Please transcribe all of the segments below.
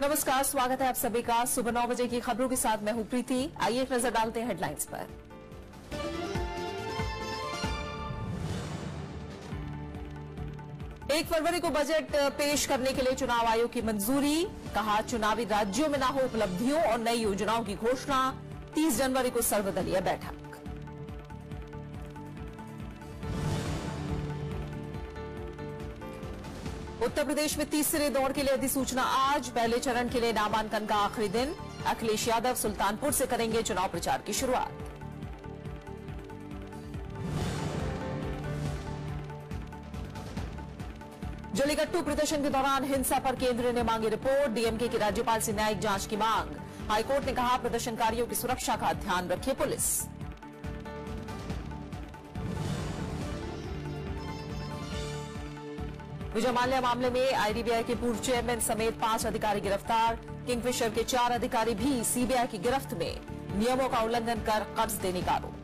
नमस्कार, स्वागत है आप सभी का सुबह 9 बजे की खबरों के साथ। मैं हूं प्रीति। आइए एक नजर डालते हैं हेडलाइंस पर। एक फरवरी को बजट पेश करने के लिए चुनाव आयोग की मंजूरी। कहा, चुनावी राज्यों में न हो उपलब्धियों और नई योजनाओं की घोषणा। 30 जनवरी को सर्वदलीय बैठक। उत्तर प्रदेश में तीसरे दौर के लिए अधिसूचना आज। पहले चरण के लिए नामांकन का आखिरी दिन। अखिलेश यादव सुल्तानपुर से करेंगे चुनाव प्रचार की शुरुआत। जलीकट्टू प्रदर्शन के दौरान हिंसा पर केंद्र ने मांगी रिपोर्ट। डीएमके की राज्यपाल से न्यायिक जांच की मांग। हाईकोर्ट ने कहा, प्रदर्शनकारियों की सुरक्षा का ध्यान रखे पुलिस। विजय माल्या मामले में आईडीबीआई के पूर्व चेयरमैन समेत 5 अधिकारी गिरफ्तार। किंगफिशर के 4 अधिकारी भी सीबीआई की गिरफ्त में। नियमों का उल्लंघन कर कर्ज देने का आरोप।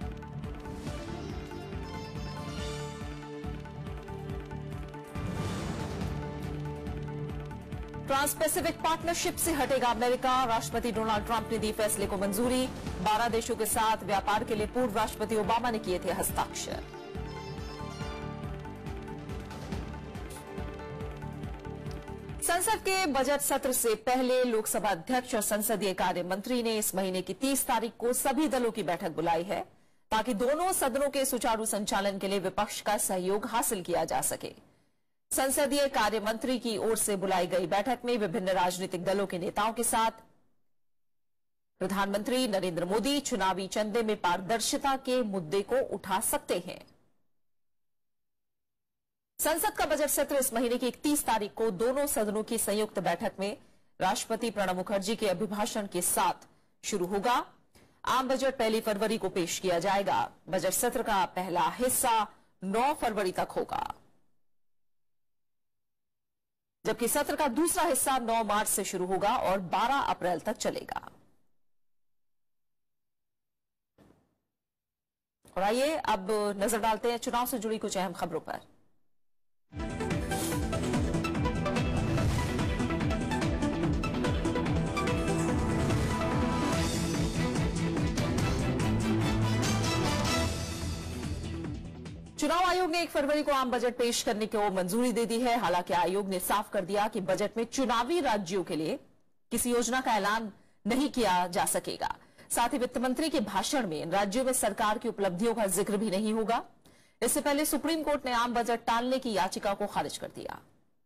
ट्रांस पैसिफिक पार्टनरशिप से हटेगा अमेरिका। राष्ट्रपति डोनाल्ड ट्रंप ने दी फैसले को मंजूरी। 12 देशों के साथ व्यापार के लिए पूर्व राष्ट्रपति ओबामा ने किए थे हस्ताक्षर। संसद के बजट सत्र से पहले लोकसभा अध्यक्ष और संसदीय कार्य मंत्री ने इस महीने की 30 तारीख को सभी दलों की बैठक बुलाई है, ताकि दोनों सदनों के सुचारू संचालन के लिए विपक्ष का सहयोग हासिल किया जा सके। संसदीय कार्य मंत्री की ओर से बुलाई गई बैठक में विभिन्न राजनीतिक दलों के नेताओं के साथ प्रधानमंत्री नरेंद्र मोदी चुनावी चंदे में पारदर्शिता के मुद्दे को उठा सकते हैं। संसद का बजट सत्र इस महीने की 31 तारीख को दोनों सदनों की संयुक्त बैठक में राष्ट्रपति प्रणब मुखर्जी के अभिभाषण के साथ शुरू होगा। आम बजट 1 फरवरी को पेश किया जाएगा। बजट सत्र का पहला हिस्सा 9 फरवरी तक होगा, जबकि सत्र का दूसरा हिस्सा 9 मार्च से शुरू होगा और 12 अप्रैल तक चलेगा। और आइए अब नजर डालते हैं चुनाव से जुड़ी कुछ अहम खबरों पर। चुनाव आयोग ने 1 फरवरी को आम बजट पेश करने को मंजूरी दे दी है। हालांकि आयोग ने साफ कर दिया कि बजट में चुनावी राज्यों के लिए किसी योजना का ऐलान नहीं किया जा सकेगा। साथ ही वित्त मंत्री के भाषण में इन राज्यों में सरकार की उपलब्धियों का जिक्र भी नहीं होगा। इससे पहले सुप्रीम कोर्ट ने आम बजट टालने की याचिका को खारिज कर दिया।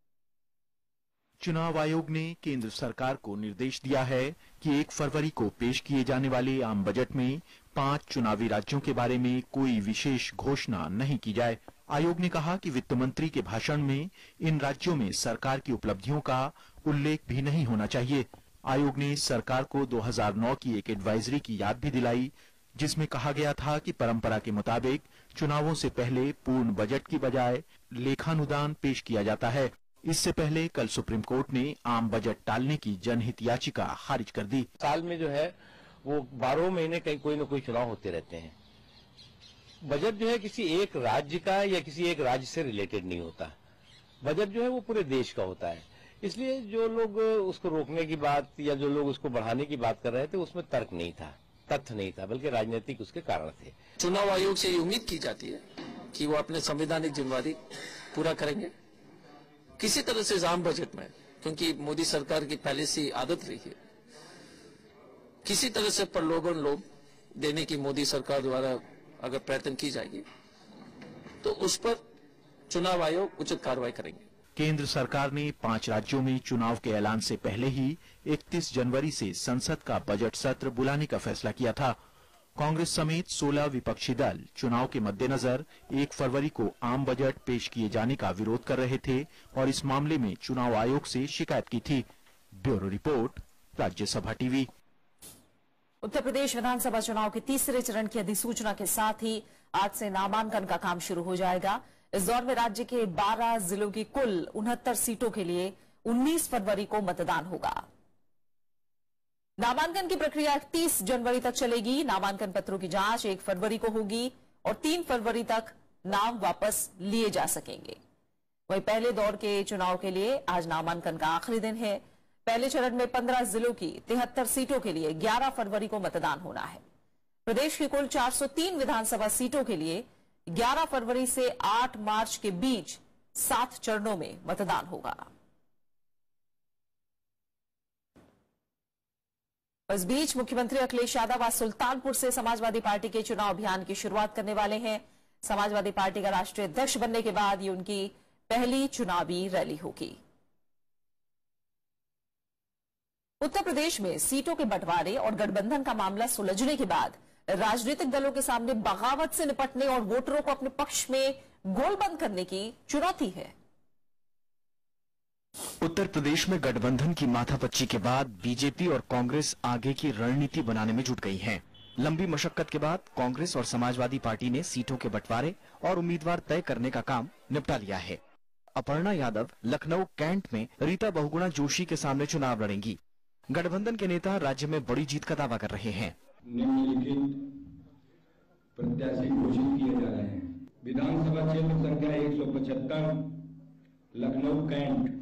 चुनाव आयोग ने केंद्र सरकार को निर्देश दिया है कि 1 फरवरी को पेश किए जाने वाले आम बजट में 5 चुनावी राज्यों के बारे में कोई विशेष घोषणा नहीं की जाए। आयोग ने कहा कि वित्त मंत्री के भाषण में इन राज्यों में सरकार की उपलब्धियों का उल्लेख भी नहीं होना चाहिए। आयोग ने सरकार को 2009 की एक एडवाइजरी की याद भी दिलाई, जिसमें कहा गया था कि परंपरा के मुताबिक चुनावों से पहले पूर्ण बजट की बजाय लेखानुदान पेश किया जाता है। इससे पहले कल सुप्रीम कोर्ट ने आम बजट टालने की जनहित याचिका खारिज कर दी। साल में जो है वो 12 महीने कहीं कोई न कोई चुनाव होते रहते हैं। बजट जो है किसी एक राज्य का या किसी एक राज्य से रिलेटेड नहीं होता। बजट जो है वो पूरे देश का होता है। इसलिए जो लोग उसको रोकने की बात या जो लोग उसको बढ़ाने की बात कर रहे थे, उसमें तर्क नहीं था, तथ्य नहीं था, बल्कि राजनीतिक उसके कारण थे। चुनाव आयोग से ये उम्मीद की जाती है कि वो अपने संवैधानिक जिम्मेदारी पूरा करेंगे। किसी तरह से आम बजट में, क्योंकि मोदी सरकार की पहले से आदत रही है, किसी तरह से प्रलोभन लोभ देने की मोदी सरकार द्वारा अगर प्रयत्न की जाएगी तो उस पर चुनाव आयोग उचित कार्रवाई करेंगे। केंद्र सरकार ने 5 राज्यों में चुनाव के ऐलान से पहले ही 31 जनवरी से संसद का बजट सत्र बुलाने का फैसला किया था। कांग्रेस समेत 16 विपक्षी दल चुनाव के मद्देनजर 1 फरवरी को आम बजट पेश किए जाने का विरोध कर रहे थे और इस मामले में चुनाव आयोग से शिकायत की थी। Bureau report, Rajya Sabha TV. Uttar Pradesh विधानसभा चुनाव के तीसरे चरण की अधिसूचना के साथ ही आज से नामांकन का काम शुरू हो जाएगा। इस दौर में राज्य के 12 जिलों की कुल 69 सीटों के लिए 19 फरवरी को मतदान होगा। नामांकन की प्रक्रिया 31 जनवरी तक चलेगी। नामांकन पत्रों की जांच 1 फरवरी को होगी और 3 फरवरी तक नाम वापस लिए जा सकेंगे। वहीं पहले दौर के चुनाव के लिए आज नामांकन का आखिरी दिन है। पहले चरण में 15 जिलों की 73 सीटों के लिए 11 फरवरी को मतदान होना है। प्रदेश की कुल 403 विधानसभा सीटों के लिए 11 फरवरी से 8 मार्च के बीच 7 चरणों में मतदान होगा। इस बीच मुख्यमंत्री अखिलेश यादव आज सुल्तानपुर से समाजवादी पार्टी के चुनाव अभियान की शुरुआत करने वाले हैं। समाजवादी पार्टी का राष्ट्रीय अध्यक्ष बनने के बाद ये उनकी पहली चुनावी रैली होगी। उत्तर प्रदेश में सीटों के बंटवारे और गठबंधन का मामला सुलझने के बाद राजनीतिक दलों के सामने बगावत से निपटने और वोटरों को अपने पक्ष में गोलबंद करने की चुनौती है। उत्तर प्रदेश में गठबंधन की माथापच्ची के बाद बीजेपी और कांग्रेस आगे की रणनीति बनाने में जुट गई हैं। लंबी मशक्कत के बाद कांग्रेस और समाजवादी पार्टी ने सीटों के बंटवारे और उम्मीदवार तय करने का काम निपटा लिया है। अपर्णा यादव लखनऊ कैंट में रीता बहुगुणा जोशी के सामने चुनाव लड़ेंगी। गठबंधन के नेता राज्य में बड़ी जीत का दावा कर रहे हैं। निम्नलिखित प्रत्याशी घोषित किए जा रहे हैं। विधानसभा क्षेत्र संख्या 175 लखनऊ कैंट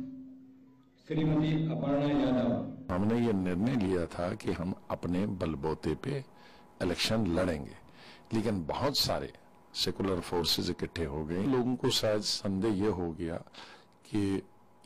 श्रीमती अपर्णा यादव। हमने ये निर्णय लिया था कि हम अपने बलबूते पे इलेक्शन लड़ेंगे, लेकिन बहुत सारे सेकुलर फोर्सेस इकट्ठे हो गए। लोगों को शायद संदेह ये हो गया कि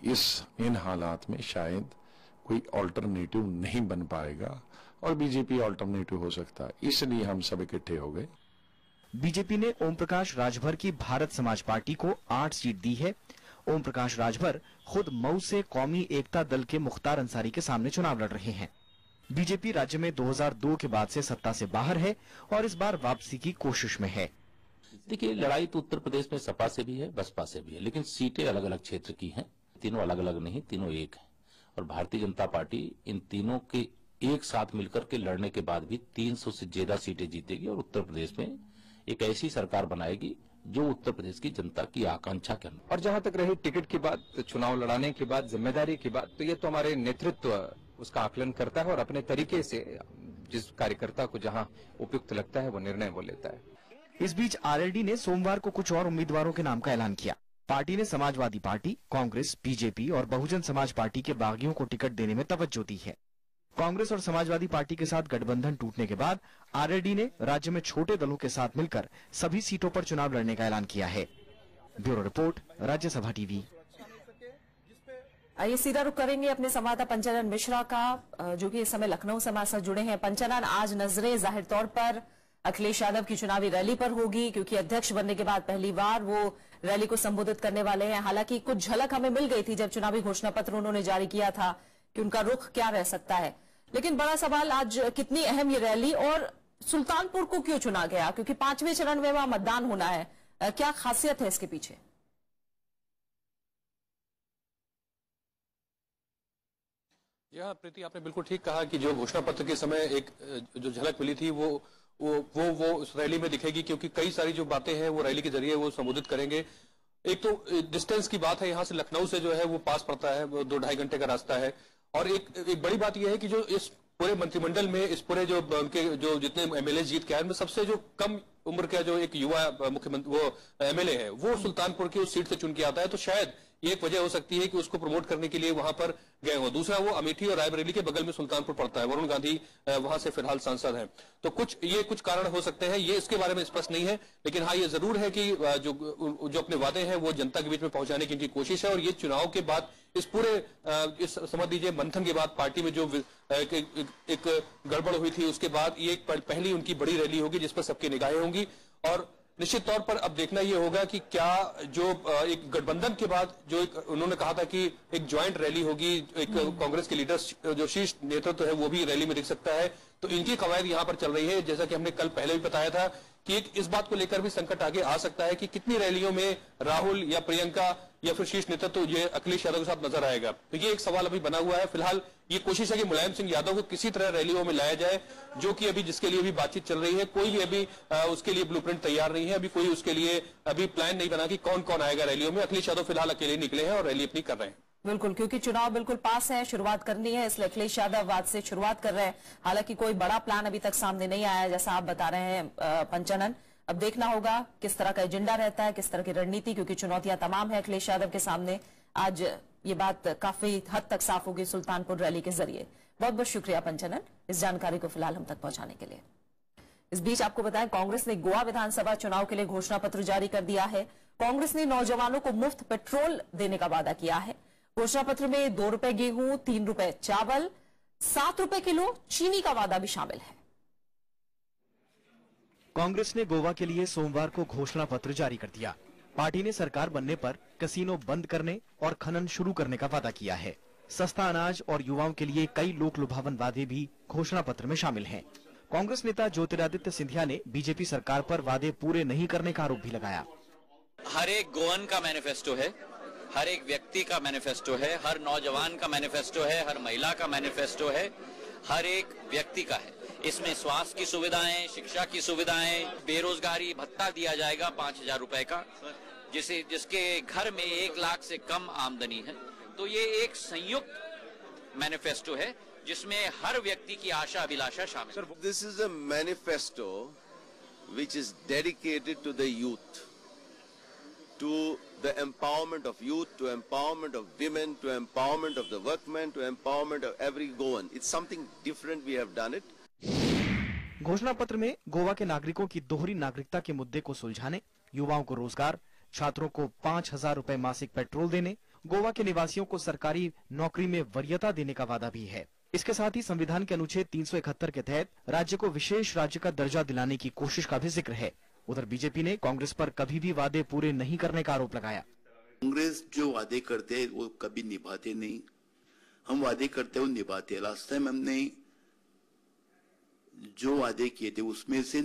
इन हालात में शायद कोई अल्टरनेटिव नहीं बन पाएगा और बीजेपी अल्टरनेटिव हो सकता है, इसलिए हम सब इकट्ठे हो गए। बीजेपी ने ओम प्रकाश राजभर की भारत समाज पार्टी को 8 सीट दी है। ओम प्रकाश राजभर खुद मऊ से कौमी एकता दल के मुख्तार अंसारी के सामने चुनाव लड़ रहे हैं। बीजेपी राज्य में 2002 के बाद से सत्ता से बाहर है और इस बार वापसी की कोशिश में है। देखिए, लड़ाई तो उत्तर प्रदेश में सपा से भी है, बसपा से भी है, लेकिन सीटें अलग अलग क्षेत्र की हैं। तीनों अलग अलग नहीं, तीनों एक हैं। और भारतीय जनता पार्टी इन तीनों के एक साथ मिलकर के लड़ने के बाद भी 300 से ज्यादा सीटें जीतेगी और उत्तर प्रदेश में एक ऐसी सरकार बनाएगी जो उत्तर प्रदेश की जनता की आकांक्षा के अनुसार। और जहां तक रही टिकट की बात, चुनाव लड़ाने की बात, जिम्मेदारी की बात, तो ये तो हमारे नेतृत्व उसका आकलन करता है और अपने तरीके से जिस कार्यकर्ता को जहां उपयुक्त लगता है वो निर्णय वो लेता है। इस बीच आरएलडी ने सोमवार को कुछ और उम्मीदवारों के नाम का ऐलान किया। पार्टी ने समाजवादी पार्टी, कांग्रेस, बीजेपी और बहुजन समाज पार्टी के बागियों को टिकट देने में तवज्जो दी है। कांग्रेस और समाजवादी पार्टी के साथ गठबंधन टूटने के बाद आरएलडी ने राज्य में छोटे दलों के साथ मिलकर सभी सीटों पर चुनाव लड़ने का ऐलान किया है। Bureau report, Rajya Sabha TV. आइए सीधा रुख करेंगे अपने संवाददाता पंचानन मिश्रा का, जो कि इस समय लखनऊ से हमारे साथ जुड़े हैं। पंचानन, आज नजरें जाहिर तौर पर अखिलेश यादव की चुनावी रैली पर होगी, क्योंकि अध्यक्ष बनने के बाद पहली बार वो रैली को संबोधित करने वाले हैं। हालांकि कुछ झलक हमें मिल गई थी जब चुनावी घोषणा पत्र उन्होंने जारी किया था कि उनका रुख क्या रह सकता है, लेकिन बड़ा सवाल आज कितनी अहम ये रैली और सुल्तानपुर को क्यों चुना गया, क्योंकि 5वें चरण में वहां मतदान होना है। क्या खासियत है इसके पीछे? यह प्रीति, आपने बिल्कुल ठीक कहा कि जो घोषणा पत्र के समय एक जो झलक मिली थी वो उस रैली में दिखेगी, क्योंकि कई सारी जो बातें हैं वो रैली के जरिए वो संबोधित करेंगे। एक तो डिस्टेंस की बात है, यहाँ से लखनऊ से जो है वो पास पड़ता है, 2-2.5 घंटे का रास्ता है। और एक बड़ी बात यह है कि जो इस पूरे मंत्रिमंडल में इस पूरे जो उनके जो जितने एमएलए जीत के आए उनमें सबसे जो कम उम्र का जो एक युवा मुख्यमंत्री वो एमएलए है वो सुल्तानपुर की उस सीट से चुन के आता है। तो शायद ये एक वजह हो सकती है कि उसको प्रमोट करने के लिए वहां पर गए हो। दूसरा, वो अमेठी और रायबरेली के बगल में सुल्तानपुर पड़ता है, वरुण गांधी वहां से फिलहाल सांसद हैं। तो कुछ कारण हो सकते हैं, ये इसके बारे में स्पष्ट नहीं है, लेकिन हाँ ये जरूर है कि जो अपने वादे हैं वो जनता के बीच में पहुंचाने की इनकी कोशिश है। और ये चुनाव के बाद इस पूरे समझ लीजिए मंथन के बाद पार्टी में जो एक गड़बड़ हुई थी उसके बाद ये पहली उनकी बड़ी रैली होगी जिस पर सबकी निगाहें होंगी। और निश्चित तौर पर अब देखना यह होगा कि क्या जो एक गठबंधन के बाद जो एक उन्होंने कहा था कि एक ज्वाइंट रैली होगी, एक कांग्रेस के लीडर जो शीर्ष नेतृत्व है वो भी रैली में दिख सकता है। तो इनकी कवायद यहां पर चल रही है। जैसा कि हमने कल पहले भी बताया था कि एक इस बात को लेकर भी संकट आगे आ सकता है कि कितनी रैलियों में राहुल या प्रियंका या फिर शीर्ष नेतृत्व ये अखिलेश यादव के साथ नजर आएगा। तो ये एक सवाल अभी बना हुआ है। फिलहाल ये कोशिश है कि मुलायम सिंह यादव को किसी तरह रैलियों में लाया जाए, जो कि अभी जिसके लिए भी बातचीत चल रही है। कोई भी अभी उसके लिए ब्लूप्रिंट तैयार नहीं है, अभी कोई उसके लिए अभी प्लान नहीं बना कि कौन कौन आएगा रैलियों में। अखिलेश यादव फिलहाल अकेले निकले हैं और रैली अपनी कर रहे हैं। बिल्कुल, क्योंकि चुनाव बिल्कुल पास है, शुरुआत करनी है, इसलिए अखिलेश यादव आज से शुरुआत कर रहे हैं। हालांकि कोई बड़ा प्लान अभी तक सामने नहीं आया जैसा आप बता रहे हैं पंचानन। अब देखना होगा किस तरह का एजेंडा रहता है, किस तरह की रणनीति, क्योंकि चुनौतियां तमाम है अखिलेश यादव के सामने। आज ये बात काफी हद तक साफ होगी सुल्तानपुर रैली के जरिए। बहुत बहुत शुक्रिया पंचनन इस जानकारी को फिलहाल हम तक पहुंचाने के लिए। इस बीच आपको बताएं, कांग्रेस ने गोवा विधानसभा चुनाव के लिए घोषणा पत्र जारी कर दिया है। कांग्रेस ने नौजवानों को मुफ्त पेट्रोल देने का वादा किया है। घोषणा पत्र में 2 रुपए गेहूं, 3 रुपए चावल, 7 रुपए किलो चीनी का वादा भी शामिल है। कांग्रेस ने गोवा के लिए सोमवार को घोषणा पत्र जारी कर दिया। पार्टी ने सरकार बनने पर कैसीनो बंद करने और खनन शुरू करने का वादा किया है। सस्ता अनाज और युवाओं के लिए कई लोक लुभावन वादे भी घोषणा पत्र में शामिल हैं। कांग्रेस नेता ज्योतिरादित्य सिंधिया ने बीजेपी सरकार पर वादे पूरे नहीं करने का आरोप भी लगाया। हर एक गोवन का मैनिफेस्टो है, हर एक व्यक्ति का मैनिफेस्टो है, हर नौजवान का मैनिफेस्टो है, हर महिला का मैनिफेस्टो है, हर एक व्यक्ति का है। इसमें स्वास्थ्य की सुविधाएं, शिक्षा की सुविधाएं, बेरोजगारी भत्ता दिया जाएगा 5,000 रुपए का, जिसके घर में 1 लाख से कम आमदनी है। तो ये एक संयुक्त मैनिफेस्टो है जिसमें हर व्यक्ति की आशा अभिलाषा शामिल है। This is a manifesto which is dedicated to the youth, to the empowerment of youth, to empowerment of women, to empowerment of the workmen, to empowerment of every Goan. It's something different. We have done it. घोषणा पत्र में गोवा के नागरिकों की दोहरी नागरिकता के मुद्दे को सुलझाने, युवाओं को रोजगार, छात्रों को 5,000 रुपए मासिक पेट्रोल देने, गोवा के निवासियों को सरकारी नौकरी में वरीयता देने का वादा भी है। इसके साथ ही संविधान के अनुच्छेद 371 के तहत राज्य को विशेष राज्य का दर्जा दिलाने की कोशिश का भी जिक्र है। उधर बीजेपी ने कांग्रेस पर कभी भी वादे पूरे नहीं करने का आरोप लगाया। कांग्रेस जो वादे करते हैं वो कभी निभाते नहीं। हम वादे करते हैं वो निभाते हैं। लास्ट टाइम हमने जो वादे किए थे उसमें से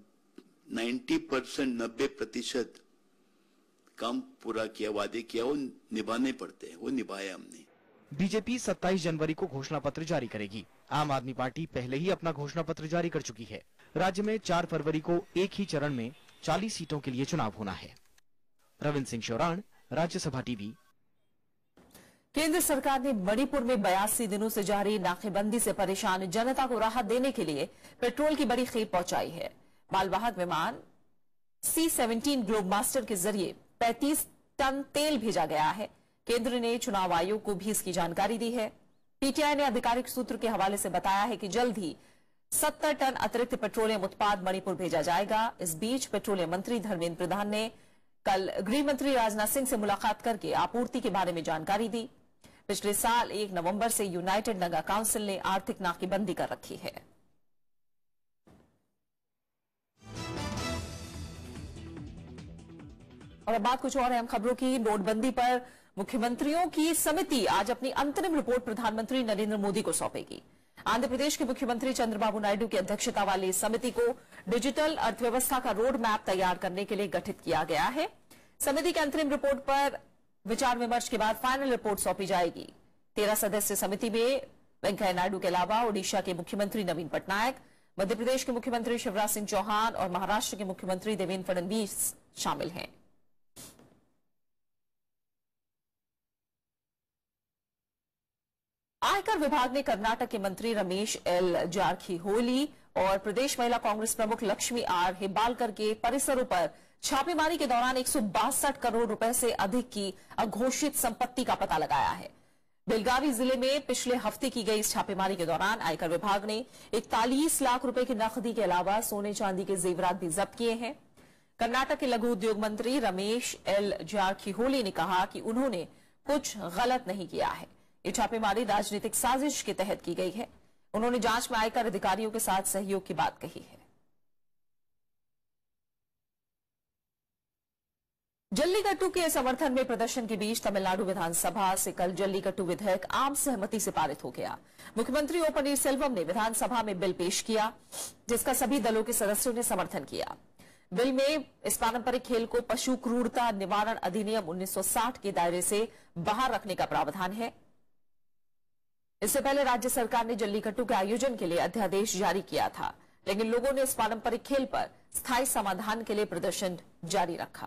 90% काम पूरा किया, वादे किया, वो निभाने पड़ते हैं, वो निभाया हमने। बीजेपी 27 जनवरी को घोषणा पत्र जारी करेगी। आम आदमी पार्टी पहले ही अपना घोषणा पत्र जारी कर चुकी है। राज्य में 4 फरवरी को एक ही चरण में 40 सीटों के लिए चुनाव होना है। रविंद्र सिंह शौरान, राज्यसभा टीवी। केंद्र सरकार ने मणिपुर में 82 दिनों से जारी नाकेबंदी से परेशान जनता को राहत देने के लिए पेट्रोल की बड़ी खेप पहुंचाई है। मालवाहक विमान C-17 ग्लोब मास्टर के जरिए 35 टन तेल भेजा गया है। केंद्र ने चुनाव आयोग को भी इसकी जानकारी दी है। पीटीआई ने आधिकारिक सूत्र के हवाले से बताया है कि जल्द ही 70 टन अतिरिक्त पेट्रोलियम उत्पाद मणिपुर भेजा जाएगा। इस बीच पेट्रोलियम मंत्री धर्मेंद्र प्रधान ने कल गृह मंत्री राजनाथ सिंह से मुलाकात करके आपूर्ति के बारे में जानकारी दी। पिछले साल 1 नवंबर से यूनाइटेड नगा काउंसिल ने आर्थिक नाकेबंदी कर रखी है। और अब बात कुछ और अहम खबरों की। नोटबंदी पर मुख्यमंत्रियों की समिति आज अपनी अंतरिम रिपोर्ट प्रधानमंत्री नरेंद्र मोदी को सौंपेगी। आंध्र प्रदेश के मुख्यमंत्री चंद्रबाबू नायडू की अध्यक्षता वाली इस समिति को डिजिटल अर्थव्यवस्था का रोड मैप तैयार करने के लिए गठित किया गया है। समिति की अंतरिम रिपोर्ट पर विचार विमर्श के बाद फाइनल रिपोर्ट सौंपी जाएगी। 13 सदस्य समिति में वेंकैया नायडू के अलावा ओडिशा के मुख्यमंत्री नवीन पटनायक, मध्य प्रदेश के मुख्यमंत्री शिवराज सिंह चौहान और महाराष्ट्र के मुख्यमंत्री देवेंद्र फडणवीस शामिल हैं। आयकर विभाग ने कर्नाटक के मंत्री रमेश एल जारकीहोली और प्रदेश महिला कांग्रेस प्रमुख लक्ष्मी आर हेब्बालकर के परिसरों पर छापेमारी के दौरान 162 करोड़ रुपए से अधिक की अघोषित संपत्ति का पता लगाया है। बेलगावी जिले में पिछले हफ्ते की गई इस छापेमारी के दौरान आयकर विभाग ने 41 लाख रुपए की नकदी के अलावा सोने चांदी के जेवरात भी जब्त किए हैं। कर्नाटक के लघु उद्योग मंत्री रमेश एल जारकीहोली ने कहा कि उन्होंने कुछ गलत नहीं किया है। ये छापेमारी राजनीतिक साजिश के तहत की गई है। उन्होंने जांच में आयकर अधिकारियों के साथ सहयोग की बात कही है। जल्लीकट्टू के समर्थन में प्रदर्शन के बीच तमिलनाडु विधानसभा से कल जल्लीकट्टू विधेयक आम सहमति से पारित हो गया। मुख्यमंत्री ओ पनीरसेल्वम ने विधानसभा में बिल पेश किया, जिसका सभी दलों के सदस्यों ने समर्थन किया। बिल में इस पारंपरिक खेल को पशु क्रूरता निवारण अधिनियम 1960 के दायरे से बाहर रखने का प्रावधान है। इससे पहले राज्य सरकार ने जल्लीकट्टू के आयोजन के लिए अध्यादेश जारी किया था, लेकिन लोगों ने इस पारंपरिक खेल पर स्थायी समाधान के लिए प्रदर्शन जारी रखा।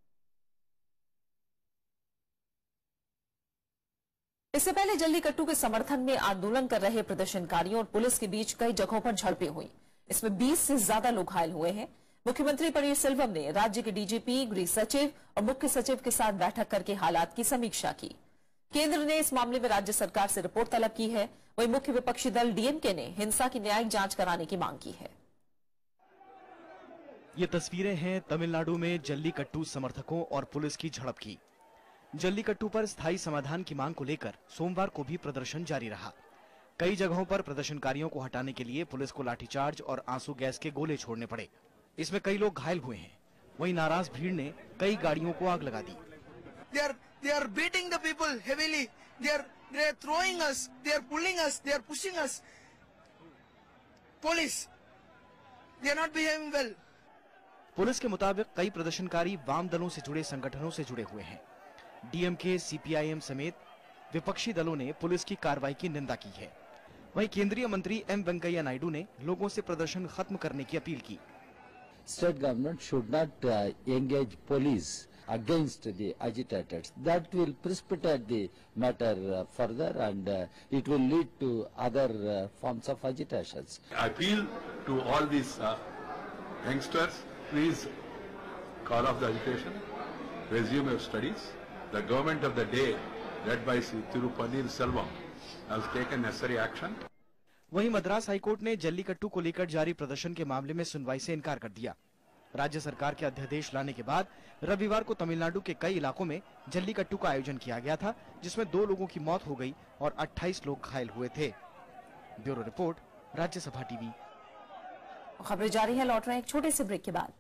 इससे पहले जल्लीकट्टू के समर्थन में आंदोलन कर रहे प्रदर्शनकारियों और पुलिस के बीच कई जगहों पर झड़पें हुई। इसमें 20 से ज्यादा लोग घायल हुए हैं। मुख्यमंत्री पनीरसेल्वम ने राज्य के डीजीपी, गृह सचिव और मुख्य सचिव के साथ बैठक करके हालात की समीक्षा की। केंद्र ने इस मामले में राज्य सरकार से रिपोर्ट तलब की है। वहीं मुख्य विपक्षी दल डीएमके ने हिंसा की न्यायिक जांच कराने की मांग की है। ये तस्वीरें हैं तमिलनाडु में जल्लीकट्टू समर्थकों और पुलिस की झड़प की। जल्लीकट्टू पर स्थायी समाधान की मांग को लेकर सोमवार को भी प्रदर्शन जारी रहा। कई जगहों पर प्रदर्शनकारियों को हटाने के लिए पुलिस को लाठीचार्ज और आंसू गैस के गोले छोड़ने पड़े। इसमें कई लोग घायल हुए हैं। वहीं नाराज भीड़ ने कई गाड़ियों को आग लगा दी। They are beating the people heavily. They are throwing us. They are pulling us. They are pushing us. Police. They are not behaving well. Police के मुताबिक कई प्रदर्शनकारी वाम दलों से जुड़े संगठनों से जुड़े हुए हैं। डीएमके, सीपीआईएम समेत विपक्षी दलों ने पुलिस की कार्रवाई की निंदा की है। वहीं केंद्रीय मंत्री एम वेंकैया नायडू ने लोगों से प्रदर्शन खत्म करने की अपील की। State government should not engage police against the agitators. That will precipitate the matter further, and it will lead to other forms of agitations. I appeal to all these youngsters, please call off the agitation, resume your studies. The government of the day, led by Tirupani Selvam, has taken necessary action. वहीं Madras high court ने जल्लीकट्टू को लेकर जारी प्रदर्शन के मामले में सुनवाई से इनकार कर दिया। राज्य सरकार के अध्यादेश लाने के बाद रविवार को तमिलनाडु के कई इलाकों में जल्लीकट्टू का आयोजन किया गया था, जिसमें 2 लोगों की मौत हो गई और 28 लोग घायल हुए थे। Bureau report, Rajya Sabha TV. खबरें जारी हैं, लौट रहे हैं एक छोटे से ब्रेक के बाद।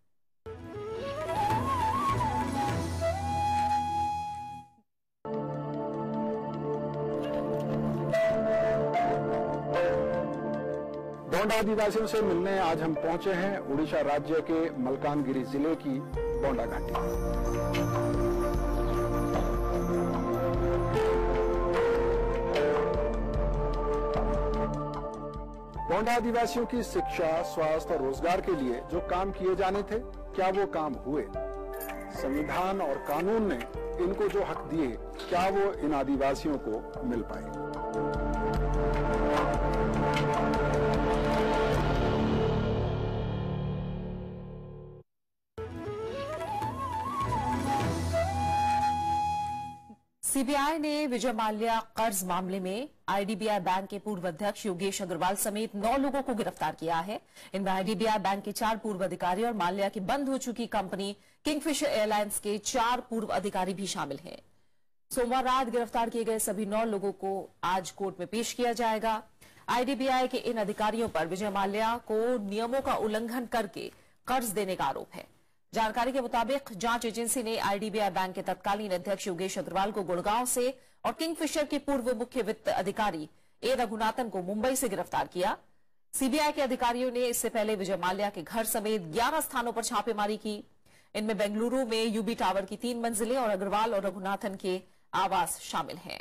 बोंडा आदिवासियों से मिलने आज हम पहुंचे हैं उड़ीसा राज्य के मलकानगिरी जिले की बोंडा घाटी। बोंडा आदिवासियों की शिक्षा, स्वास्थ्य और रोजगार के लिए जो काम किए जाने थे, क्या वो काम हुए? संविधान और कानून ने इनको जो हक दिए, क्या वो इन आदिवासियों को मिल पाए? सीबीआई ने विजय माल्या कर्ज मामले में आईडीबीआई बैंक के पूर्व अध्यक्ष योगेश अग्रवाल समेत 9 लोगों को गिरफ्तार किया है। इनमें आईडीबीआई बैंक के 4 पूर्व अधिकारी और माल्या की बंद हो चुकी कंपनी किंगफिशर एयरलाइंस के 4 पूर्व अधिकारी भी शामिल हैं। सोमवार रात गिरफ्तार किए गए सभी 9 लोगों को आज कोर्ट में पेश किया जाएगा। आईडीबीआई के इन अधिकारियों पर विजय माल्या को नियमों का उल्लंघन करके कर्ज देने का आरोप है। जानकारी के मुताबिक जांच एजेंसी ने आईडीबीआई बैंक के तत्कालीन अध्यक्ष योगेश अग्रवाल को गुड़गांव से और किंगफिशर के पूर्व मुख्य वित्त अधिकारी ए रघुनाथन को मुंबई से गिरफ्तार किया। सीबीआई के अधिकारियों ने इससे पहले विजय माल्या के घर समेत 11 स्थानों पर छापेमारी की। इनमें बेंगलुरु में यूबी टावर की 3 मंजिलें और अग्रवाल और रघुनाथन के आवास शामिल हैं।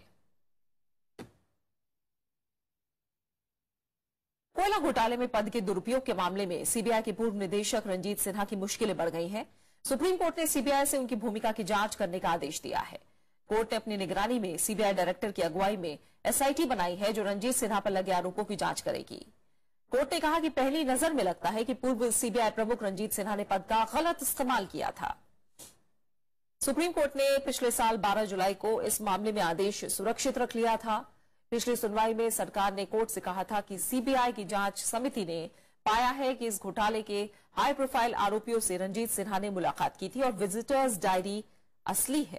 कोयला घोटाले में पद के दुरुपयोग के मामले में सीबीआई के पूर्व निदेशक रंजीत सिन्हा की मुश्किलें बढ़ गई हैं। सुप्रीम कोर्ट ने सीबीआई से उनकी भूमिका की जांच करने का आदेश दिया है। कोर्ट ने अपनी निगरानी में सीबीआई डायरेक्टर की अगुवाई में एसआईटी बनाई है, जो रंजीत सिन्हा पर लगे आरोपों की जांच करेगी। कोर्ट ने कहा कि पहली नजर में लगता है कि पूर्व सीबीआई प्रमुख रंजीत सिन्हा ने पद का गलत इस्तेमाल किया था। सुप्रीम कोर्ट ने पिछले साल 12 जुलाई को इस मामले में आदेश सुरक्षित रख लिया था। पिछली सुनवाई में सरकार ने कोर्ट से कहा था कि सीबीआई की जांच समिति ने पाया है कि इस घोटाले के हाई प्रोफाइल आरोपियों से रंजीत सिन्हा ने मुलाकात की थी और विजिटर्स डायरी असली है।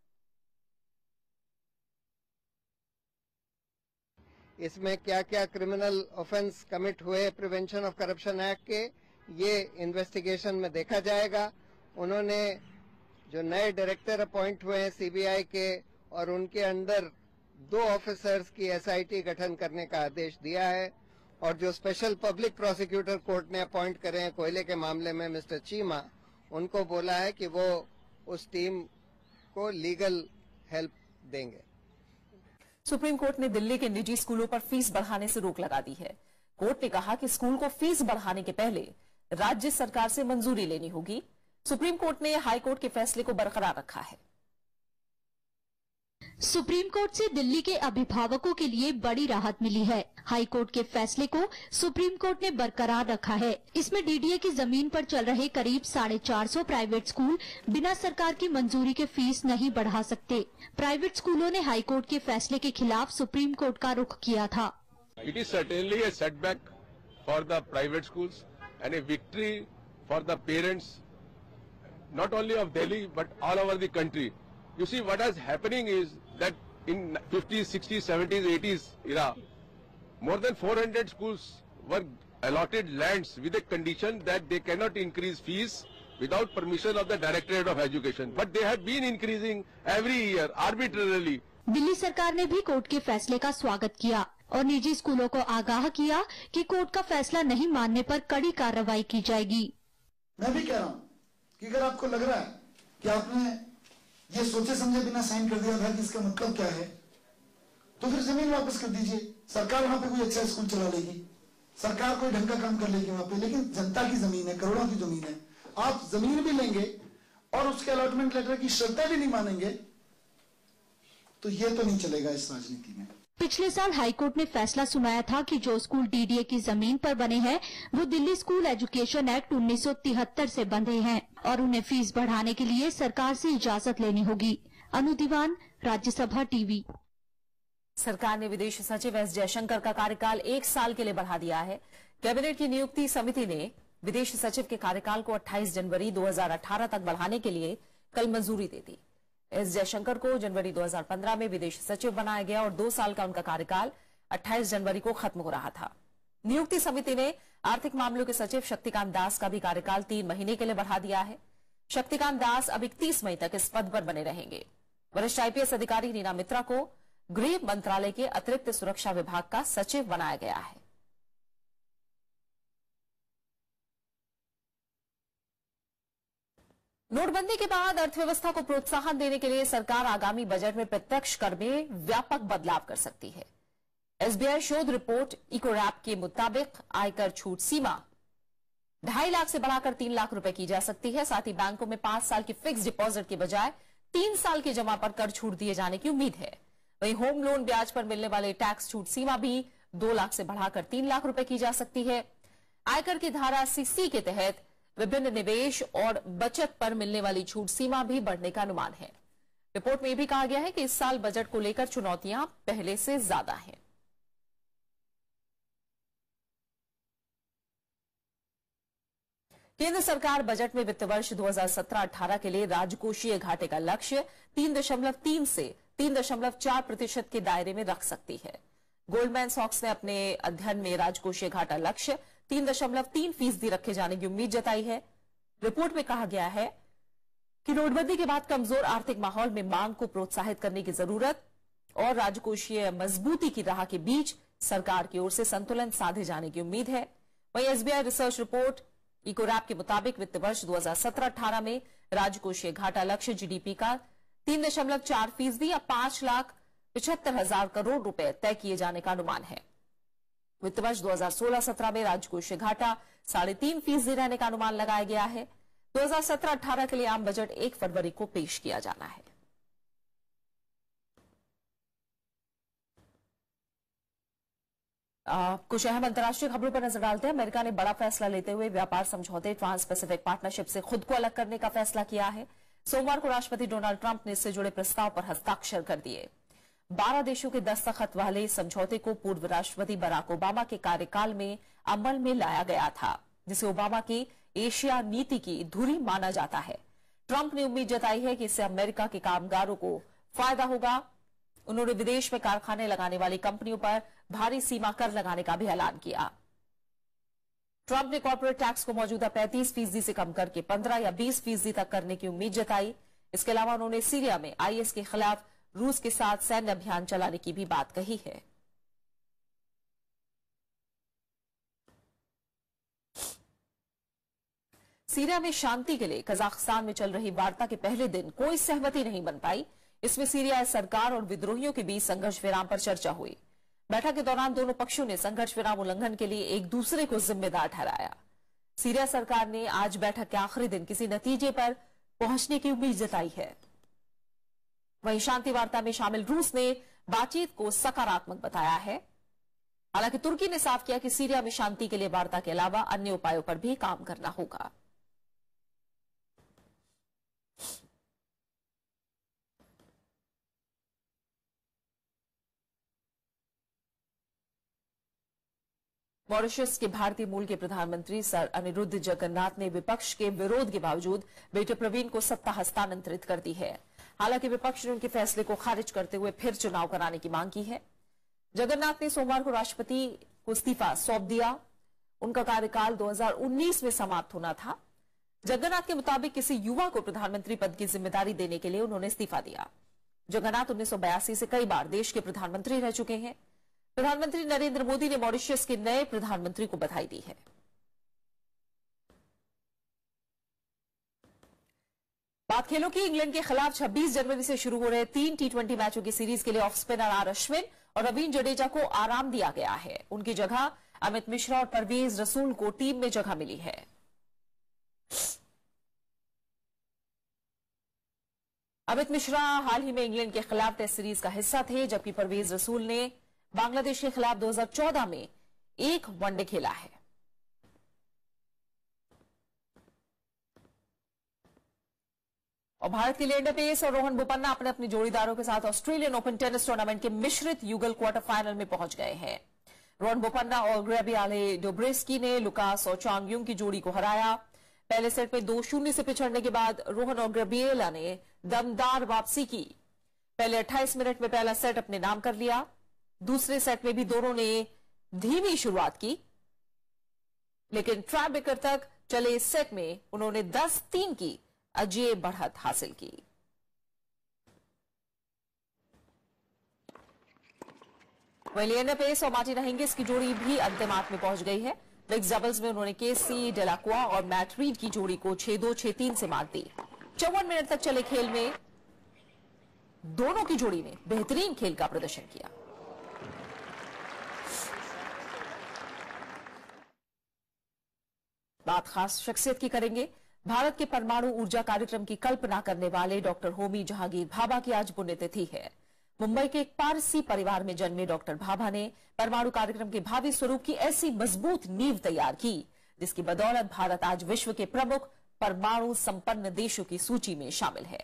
इसमें क्या क्या क्रिमिनल ऑफेंस कमिट हुए प्रिवेंशन ऑफ करप्शन एक्ट के, ये इन्वेस्टिगेशन में देखा जाएगा। उन्होंने जो नए डायरेक्टर अपॉइंट हुए हैं सीबीआई के, और उनके अंदर 2 ऑफिसर्स की एसआईटी गठन करने का आदेश दिया है। और जो स्पेशल पब्लिक प्रोसिक्यूटर कोर्ट ने अपॉइंट करे हैं कोयले के मामले में मिस्टर चीमा, उनको बोला है कि वो उस टीम को लीगल हेल्प देंगे। सुप्रीम कोर्ट ने दिल्ली के निजी स्कूलों पर फीस बढ़ाने से रोक लगा दी है। कोर्ट ने कहा कि स्कूल को फीस बढ़ाने के पहले राज्य सरकार से मंजूरी लेनी होगी। सुप्रीम कोर्ट ने हाई कोर्ट के फैसले को बरकरार रखा है। सुप्रीम कोर्ट से दिल्ली के अभिभावकों के लिए बड़ी राहत मिली है। हाई कोर्ट के फैसले को सुप्रीम कोर्ट ने बरकरार रखा है। इसमें डीडीए की जमीन पर चल रहे करीब 450 प्राइवेट स्कूल बिना सरकार की मंजूरी के फीस नहीं बढ़ा सकते। प्राइवेट स्कूलों ने हाई कोर्ट के फैसले के खिलाफ सुप्रीम कोर्ट का रुख किया था। It is certainly a setback for the private schools and a victory for the parents, not only of Delhi but all over the country. You see, what is happening is that in 50s, 60s, 70s, 80s era, more than 400 schools were allotted lands with a condition that they cannot increase fees without permission of the Directorate of Education. But they have been increasing every year arbitrarily. Delhi सरकार ने भी court के फैसले का स्वागत किया और निजी स्कूलों को आगाह किया कि कोर्ट का फैसला नहीं मानने पर कड़ी कार्रवाई की जाएगी। मैं भी कह रहा हूँ कि अगर आपको लग रहा है कि आपने ये सोचे समझे बिना साइन कर दिया था कि इसका मतलब क्या है, तो फिर जमीन वापस कर दीजिए। सरकार वहाँ पे कोई अच्छा स्कूल चला लेगी, सरकार कोई ढंग का काम कर लेगी वहाँ पे, लेकिन जनता की जमीन है, करोड़ों की जमीन है। आप जमीन भी लेंगे और उसके अलॉटमेंट लेटर की शर्तें भी नहीं मानेंगे, तो ये तो नहीं चलेगा इस राजनीति में। पिछले साल हाईकोर्ट ने फैसला सुनाया था कि जो स्कूल डीडीए की जमीन पर बने हैं वो दिल्ली स्कूल एजुकेशन एक्ट 1973 से बंधे हैं और उन्हें फीस बढ़ाने के लिए सरकार से इजाजत लेनी होगी। अनु दीवान, राज्यसभा टीवी। सरकार ने विदेश सचिव एस जयशंकर का कार्यकाल 1 साल के लिए बढ़ा दिया है। कैबिनेट की नियुक्ति समिति ने विदेश सचिव के कार्यकाल को 28 जनवरी 2018 तक बढ़ाने के लिए कल मंजूरी दे दी। एस जयशंकर को जनवरी 2015 में विदेश सचिव बनाया गया और 2 साल का उनका कार्यकाल 28 जनवरी को खत्म हो रहा था। नियुक्ति समिति ने आर्थिक मामलों के सचिव शक्तिकांत दास का भी कार्यकाल 3 महीने के लिए बढ़ा दिया है। शक्तिकांत दास अब 31 मई तक इस पद पर बने रहेंगे। वरिष्ठ आईपीएस अधिकारी नीना मित्रा को गृह मंत्रालय के अतिरिक्त सुरक्षा विभाग का सचिव बनाया गया है। नोटबंदी के बाद अर्थव्यवस्था को प्रोत्साहन देने के लिए सरकार आगामी बजट में प्रत्यक्ष कर में व्यापक बदलाव कर सकती है। एसबीआई शोध रिपोर्ट इकोरैप के मुताबिक आयकर छूट सीमा 2.5 लाख से बढ़ाकर 3 लाख रुपए की जा सकती है। साथ ही बैंकों में 5 साल की फिक्स डिपॉजिट के बजाय 3 साल की जमा पर कर छूट दिए जाने की उम्मीद है। वहीं होम लोन ब्याज पर मिलने वाले टैक्स छूट सीमा भी 2 लाख से बढ़ाकर 3 लाख रुपए की जा सकती है। आयकर की धारा 80C के तहत विभिन्न निवेश और बचत पर मिलने वाली छूट सीमा भी बढ़ने का अनुमान है। रिपोर्ट में यह भी कहा गया है कि इस साल बजट को लेकर चुनौतियां पहले से ज्यादा हैं। केंद्र सरकार बजट में वित्त वर्ष 2017-18 के लिए राजकोषीय घाटे का लक्ष्य 3.3 से 3.4% के दायरे में रख सकती है। गोल्डमैन सॉक्स ने अपने अध्ययन में राजकोषीय घाटा लक्ष्य 3.3% रखे जाने की उम्मीद जताई है। रिपोर्ट में कहा गया है कि नोटबंदी के बाद कमजोर आर्थिक माहौल में मांग को प्रोत्साहित करने की जरूरत और राजकोषीय मजबूती की राह के बीच सरकार की ओर से संतुलन साधे जाने की उम्मीद है। वहीं एसबीआई रिसर्च रिपोर्ट इकोरैप के मुताबिक वित्त वर्ष 2017-18 में राजकोषीय घाटा लक्ष्य जीडीपी का 3.4% या 5,75,000 करोड़ रुपए तय किए जाने का अनुमान है। वित्त वर्ष 2016-17 में राजकोषीय घाटा 3.5% रहने का अनुमान लगाया गया है। 2017-18 के लिए आम बजट 1 फरवरी को पेश किया जाना है। कुछ अहम अंतर्राष्ट्रीय खबरों पर नजर डालते हैं। अमेरिका ने बड़ा फैसला लेते हुए व्यापार समझौते ट्रांस पैसिफिक पार्टनरशिप से खुद को अलग करने का फैसला किया है। सोमवार को राष्ट्रपति डोनाल्ड ट्रंप ने इससे जुड़े प्रस्ताव पर हस्ताक्षर कर दिए। 12 देशों के दस्तखत वाले समझौते को पूर्व राष्ट्रपति बराक ओबामा के कार्यकाल में अमल में लाया गया था, जिसे ओबामा की एशिया नीति की धुरी माना जाता है। ट्रंप ने उम्मीद जताई है कि इससे अमेरिका के कामगारों को फायदा होगा। उन्होंने विदेश में कारखाने लगाने वाली कंपनियों पर भारी सीमा कर लगाने का भी ऐलान किया। ट्रंप ने कॉर्पोरेट टैक्स को मौजूदा 35% से कम करके 15 या 20% तक करने की उम्मीद जताई। इसके अलावा उन्होंने सीरिया में आईएस के खिलाफ रूस के साथ सैन्य अभियान चलाने की भी बात कही है। सीरिया में शांति के लिए कजाकिस्तान में चल रही वार्ता के पहले दिन कोई सहमति नहीं बन पाई। इसमें सीरिया सरकार और विद्रोहियों के बीच संघर्ष विराम पर चर्चा हुई। बैठक के दौरान दोनों पक्षों ने संघर्ष विराम उल्लंघन के लिए एक दूसरे को जिम्मेदार ठहराया। सीरिया सरकार ने आज बैठक के आखिरी दिन किसी नतीजे पर पहुंचने की उम्मीद जताई है। वहीं शांति वार्ता में शामिल रूस ने बातचीत को सकारात्मक बताया है। हालांकि तुर्की ने साफ किया कि सीरिया में शांति के लिए वार्ता के अलावा अन्य उपायों पर भी काम करना होगा। मॉरिशस के भारतीय मूल के प्रधानमंत्री सर अनिरुद्ध जगन्नाथ ने विपक्ष के विरोध के बावजूद बेटे प्रवीण को सत्ता हस्तांतरित कर दी है। हालांकि विपक्ष ने उनके फैसले को खारिज करते हुए फिर चुनाव कराने की मांग की है। जगन्नाथ ने सोमवार को राष्ट्रपति को इस्तीफा सौंप दिया। उनका कार्यकाल 2019 में समाप्त होना था। जगन्नाथ के मुताबिक किसी युवा को प्रधानमंत्री पद की जिम्मेदारी देने के लिए उन्होंने इस्तीफा दिया। जगन्नाथ 1982 से कई बार देश के प्रधानमंत्री रह चुके हैं। प्रधानमंत्री नरेंद्र मोदी ने मॉरिशस के नए प्रधानमंत्री को बधाई दी है। बात खेलों की। इंग्लैंड के खिलाफ 26 जनवरी से शुरू हो रहे 3 T20 मैचों की सीरीज के लिए ऑफ स्पिनर आर अश्विन और रवींद्र जडेजा को आराम दिया गया है। उनकी जगह अमित मिश्रा और परवेज रसूल को टीम में जगह मिली है। अमित मिश्रा हाल ही में इंग्लैंड के खिलाफ टेस्ट सीरीज का हिस्सा थे, जबकि परवेज रसूल ने बांग्लादेश के खिलाफ 2014 में एक वनडे खेला है। और भारत के लिएंडर पेस और रोहन बोपन्ना अपने अपने जोड़ीदारों के साथ ऑस्ट्रेलियन ओपन टेनिस टूर्नामेंट के मिश्रित युगल क्वार्टर फाइनल में पहुंच गए हैं। रोहन बोपन्ना और ग्रेबियाले डोब्रेस्की ने लुकास और चांगयुंग की जोड़ी को हराया। पहले सेट में 2-0 से पिछड़ने के बाद रोहन और ग्रेबियला ने दमदार वापसी की। पहले 28 मिनट में पहला सेट अपने नाम कर लिया। दूसरे सेट में भी दोनों ने धीमी शुरुआत की, लेकिन ट्राई ब्रेकर तक चले इस सेट में उन्होंने 10-3 की अजेय बढ़त हासिल की। वहीं लिएंडर पेस और मार्टिना हिंगिस की जोड़ी भी अंतिम आठ में पहुंच गई है। मिक्स डबल्स में उन्होंने केसी डेलाक्वा और मैट रीड की जोड़ी को 6-2, 6-3 से मात दी। 54 मिनट तक चले खेल में दोनों की जोड़ी ने बेहतरीन खेल का प्रदर्शन किया। बात खास शख्सियत की करेंगे। भारत के परमाणु ऊर्जा कार्यक्रम की कल्पना करने वाले डॉक्टर होमी जहांगीर भाभा की आज पुण्यतिथि है। मुंबई के एक पारसी परिवार में जन्मे डॉक्टर भाभा ने परमाणु कार्यक्रम के भावी स्वरूप की ऐसी मजबूत नींव तैयार की, जिसकी बदौलत भारत आज विश्व के प्रमुख परमाणु संपन्न देशों की सूची में शामिल है।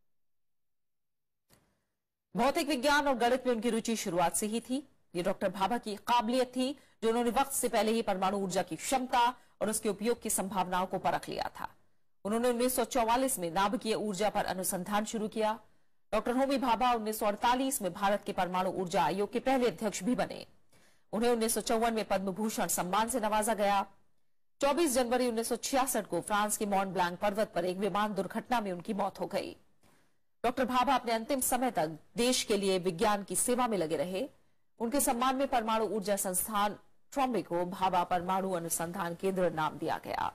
भौतिक विज्ञान और गणित में उनकी रुचि शुरुआत से ही थी। ये डॉक्टर भाभा की काबिलियत थी जो उन्होंने वक्त से पहले ही परमाणु ऊर्जा की क्षमता और उसके उपयोग की संभावनाओं को परख लिया था। उन्होंने 1944 में नाभिकीय ऊर्जा पर अनुसंधान शुरू किया। डॉक्टर होमी भाभा 1948 में भारत के परमाणु ऊर्जा आयोग के पहले अध्यक्ष भी बने। उन्हें 1954 में पद्म भूषण सम्मान से नवाजा गया। 24 जनवरी 1966 को फ्रांस के मॉन्ट ब्लांक पर्वत पर एक विमान दुर्घटना में उनकी मौत हो गई। डॉक्टर भाभा अपने अंतिम समय तक देश के लिए विज्ञान की सेवा में लगे रहे। उनके सम्मान में परमाणु ऊर्जा संस्थान ट्रॉम्बे को भाभा परमाणु अनुसंधान केंद्र नाम दिया गया।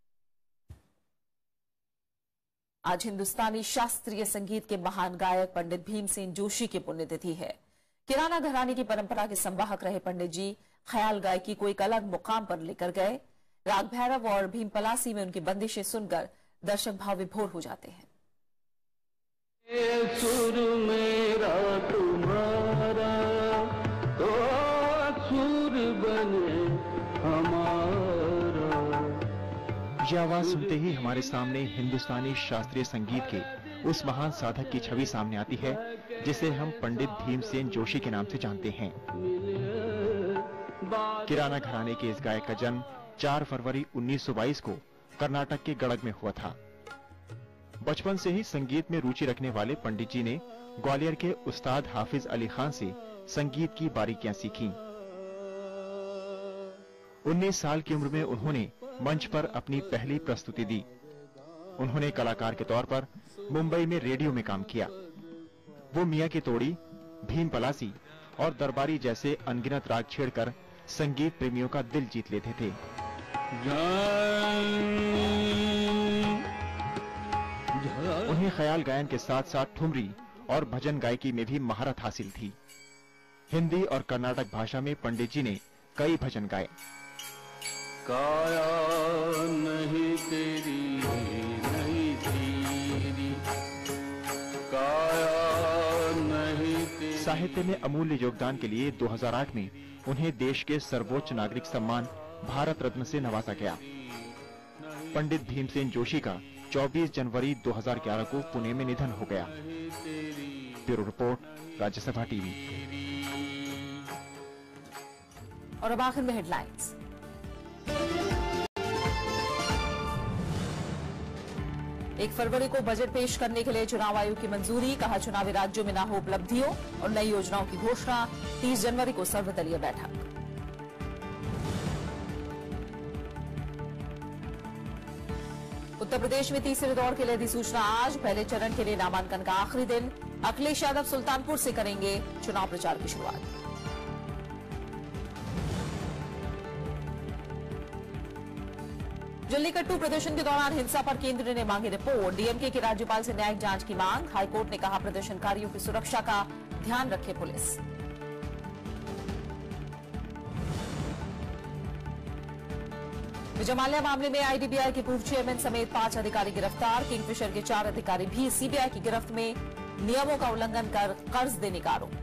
आज हिंदुस्तानी शास्त्रीय संगीत के महान गायक पंडित भीमसेन जोशी की पुण्यतिथि है। किराना घराने की परंपरा के संवाहक रहे पंडित जी ख्याल गायकी को एक अलग मुकाम पर लेकर गए। राग भैरव और भीम पलासी में उनकी बंदिशें सुनकर दर्शक भाव विभोर हो जाते हैं। सुर मेरा तुम्हारा तो सुर बने हमारा। ये आवाज सुनते ही हमारे सामने हिंदुस्तानी शास्त्रीय संगीत के उस महान साधक की छवि सामने आती है जिसे हम पंडित भीमसेन जोशी के नाम से जानते हैं। किराना घराने के इस गायक का जन्म 4 फरवरी 1922 को कर्नाटक के गड़ग में हुआ था। बचपन से ही संगीत में रुचि रखने वाले पंडित जी ने ग्वालियर के उस्ताद हाफिज अली खान से संगीत की बारीकियां सीखीं। 19 साल की उम्र में उन्होंने मंच पर अपनी पहली प्रस्तुति दी। उन्होंने कलाकार के तौर पर मुंबई में रेडियो में काम किया। वो मियां की तोड़ी, भीम पलासी और दरबारी जैसे अनगिनत राग छेड़कर संगीत प्रेमियों का दिल जीत लेते थे। उन्हें ख्याल गायन के साथ साथ ठुमरी और भजन गायकी में भी महारत हासिल थी। हिंदी और कर्नाटक भाषा में पंडित जी ने कई भजन गाए। काया नहीं तेरी नहीं तेरी काया साहित्य में अमूल्य योगदान के लिए 2008 में उन्हें देश के सर्वोच्च नागरिक सम्मान भारत रत्न से नवाजा गया। पंडित भीमसेन जोशी का 24 जनवरी 2011 को पुणे में निधन हो गया। Bureau report, Rajya Sabha TV. और अब आखिर में हेडलाइंस। एक फरवरी को बजट पेश करने के लिए चुनाव आयोग की मंजूरी, कहा चुनावी राज्यों में न हो उपलब्धियों और नई योजनाओं की घोषणा। 30 जनवरी को सर्वदलीय बैठक। उत्तर प्रदेश में तीसरे दौर के लिए अधिसूचना आज, पहले चरण के लिए नामांकन का आखिरी दिन। अखिलेश यादव सुल्तानपुर से करेंगे चुनाव प्रचार की शुरुआत। जल्लीकट्टू प्रदर्शन के दौरान हिंसा पर केंद्र ने मांगी रिपोर्ट। डीएमके के राज्यपाल से न्यायिक जांच की मांग। हाईकोर्ट ने कहा प्रदर्शनकारियों की सुरक्षा का ध्यान रखे पुलिस। विजय माल्या मामले में आईडीबीआई के पूर्व चेयरमैन समेत 5 अधिकारी गिरफ्तार। किंगफिशर के 4 अधिकारी भी सीबीआई की गिरफ्त में, नियमों का उल्लंघन कर कर्ज देने का आरोप।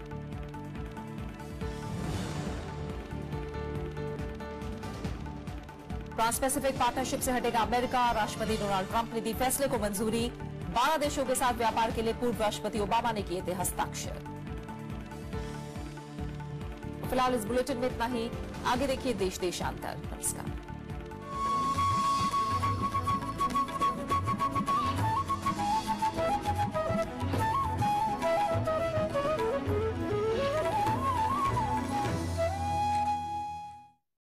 ट्रांस पैसिफिक पार्टनरशिप से हटेगा अमेरिका, राष्ट्रपति डोनाल्ड ट्रंप ने दी फैसले को मंजूरी। 12 देशों के साथ व्यापार के लिए पूर्व राष्ट्रपति ओबामा ने किए थे हस्ताक्षर। फिलहाल इस बुलेटिन में इतना ही। आगे देखिए देश देशांतर। नमस्कार।